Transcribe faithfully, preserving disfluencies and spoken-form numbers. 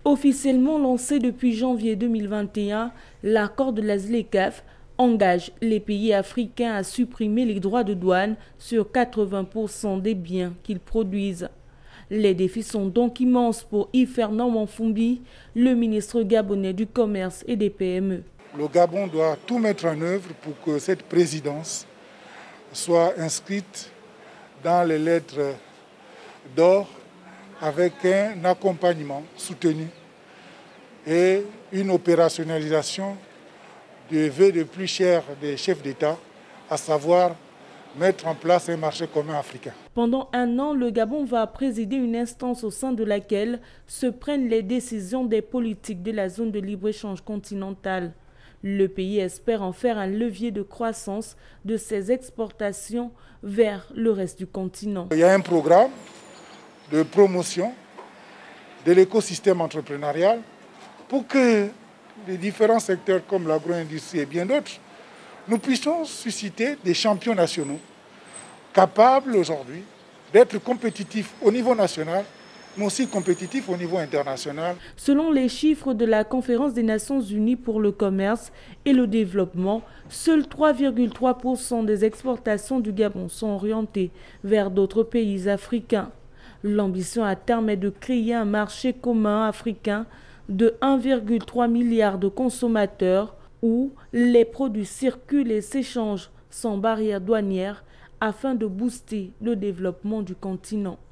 Officiellement lancé depuis janvier deux mille vingt et un, l'accord de la ZLECAf engage les pays africains à supprimer les droits de douane sur quatre-vingts pour cent des biens qu'ils produisent. Les défis sont donc immenses pour Yves Fernand Manfumbi, le ministre gabonais du Commerce et des P M E. Le Gabon doit tout mettre en œuvre pour que cette présidence soit inscrite dans les lettres d'or avec un accompagnement soutenu et une opérationnalisation du vœu le plus cher des chefs d'État, à savoir mettre en place un marché commun africain. Pendant un an, le Gabon va présider une instance au sein de laquelle se prennent les décisions des politiques de la zone de libre-échange continentale. Le pays espère en faire un levier de croissance de ses exportations vers le reste du continent. Il y a un programme de promotion de l'écosystème entrepreneurial pour que les différents secteurs comme l'agro-industrie et bien d'autres, nous puissions susciter des champions nationaux capables aujourd'hui d'être compétitifs au niveau national, mais aussi compétitifs au niveau international. Selon les chiffres de la Conférence des Nations Unies pour le commerce et le développement, seuls trois virgule trois pour cent des exportations du Gabon sont orientées vers d'autres pays africains. L'ambition à terme est de créer un marché commun africain de un virgule trois milliard de consommateurs où les produits circulent et s'échangent sans barrière douanière afin de booster le développement du continent.